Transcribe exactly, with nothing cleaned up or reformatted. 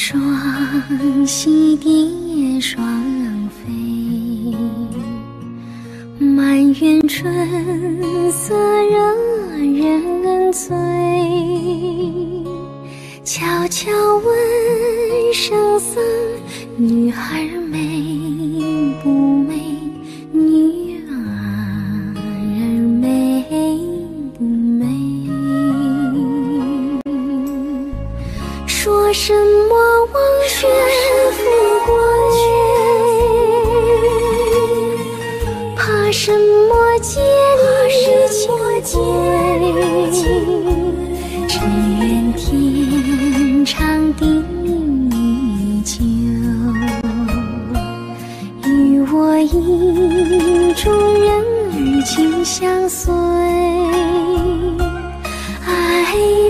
双栖蝶双飞，满园春色惹人醉。悄悄问圣僧，女孩美不美？女儿美不美？说什么望雪复过月，怕什么千里情归？只愿天长地久，与我意中人儿紧相随。爱